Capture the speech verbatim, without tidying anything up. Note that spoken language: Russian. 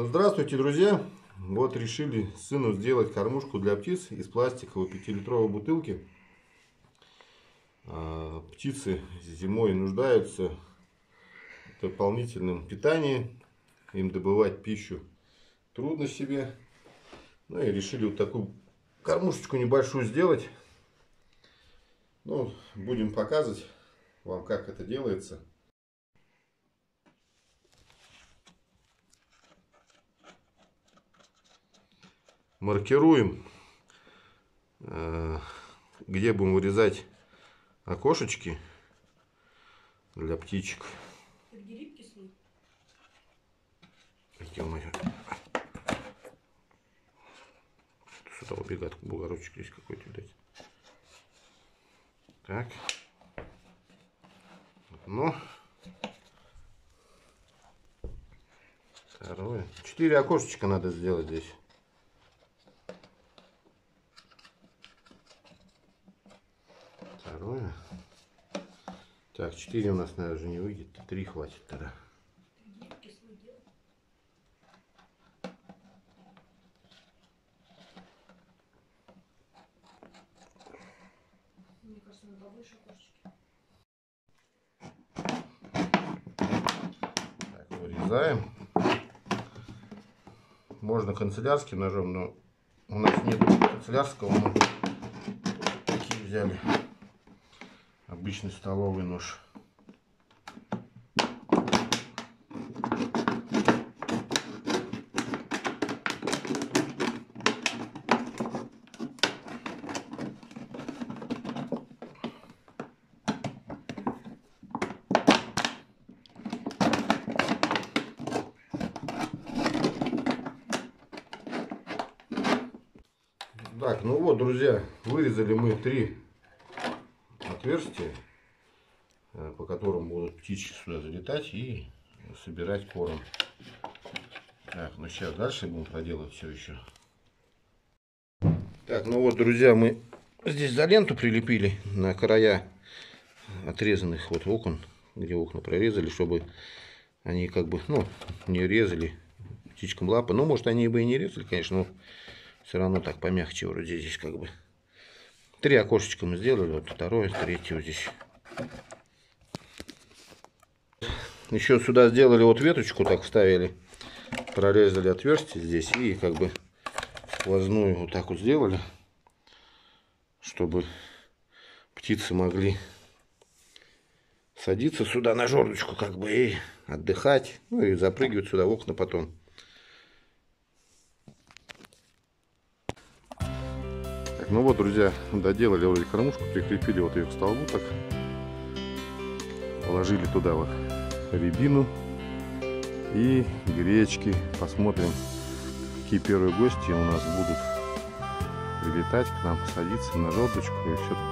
Ну, здравствуйте, друзья! Вот решили с сыном сделать кормушку для птиц из пластиковой пятилитровой бутылки. Птицы зимой нуждаются в дополнительном питании. Им добывать пищу трудно себе. Ну и решили вот такую кормушечку небольшую сделать. Ну, будем показывать вам, как это делается. Маркируем, где будем вырезать окошечки для птичек. Сюда убегает бугорочек, здесь какой-то, видать. Так. Ну. Второе. Четыре окошечка надо сделать здесь. Второе. Так, четыре у нас, наверное, уже не выйдет. Три хватит тогда. Мне кажется, надо побольше окошечки. Так, вырезаем. Можно канцелярским ножом, но у нас нет канцелярского. Мы такие взяли. Обычный столовый нож. Так, ну вот, друзья, вырезали мы три отверстия, по которым будут птички сюда залетать и собирать корм. Так, ну сейчас дальше будем проделывать все еще. Так, ну вот, друзья, мы здесь за ленту прилепили на края отрезанных вот окон, где окна прорезали, чтобы они как бы, ну, не резали птичкам лапы. Ну, может, они бы и не резали, конечно, но все равно так помягче вроде здесь как бы. Три окошечка мы сделали, вот второе, третье вот здесь. Еще сюда сделали вот веточку, так вставили, прорезали отверстие здесь и как бы сквозную вот так вот сделали, чтобы птицы могли садиться сюда на жердочку как бы и отдыхать, ну и запрыгивать сюда в окна потом. Ну вот, друзья, доделали вроде кормушку, прикрепили вот ее к столбу, так положили туда вот рябину и гречки. Посмотрим, какие первые гости у нас будут прилетать к нам, садиться на жердочку и все